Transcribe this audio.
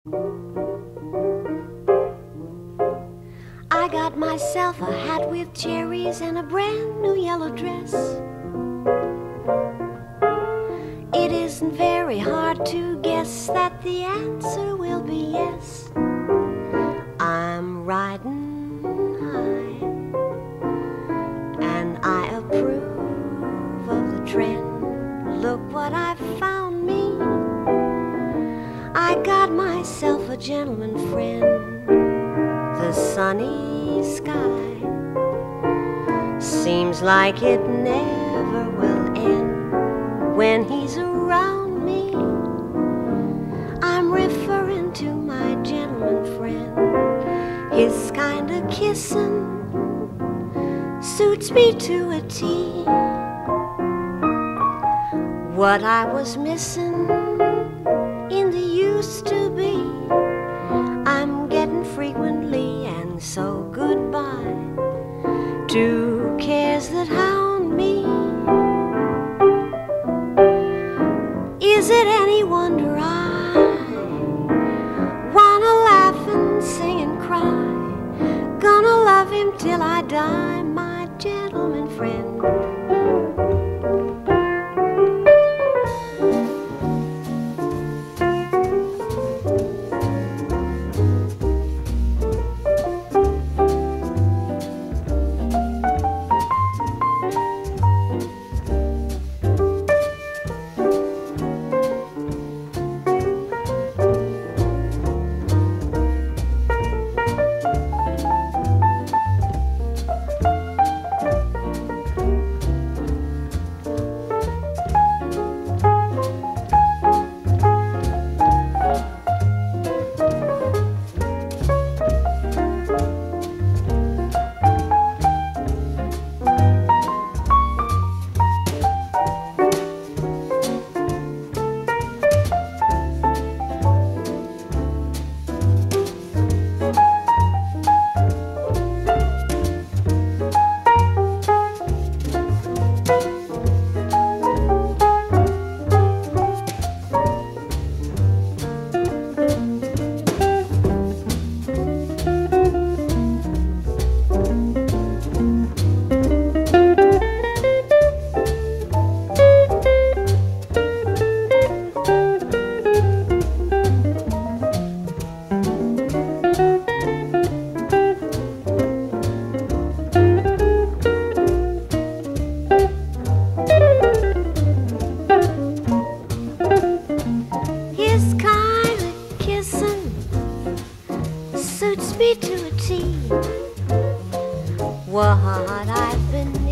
I got myself a hat with cherries and a brand new yellow dress. It isn't very hard to guess that the answer will be yes. I'm riding high, and I approve of the trend. Look what I've found me. I got myself a gentleman friend. The sunny sky seems like it never will end when he's around me. I'm referring to my gentleman friend. His kind of kissing suits me to a T. What I was missing in the used to be, I'm getting frequently, and so goodbye to cares that hound me. Is it any wonder I wanna laugh and sing and cry? Gonna love him till I die, my gentleman friend. What I've been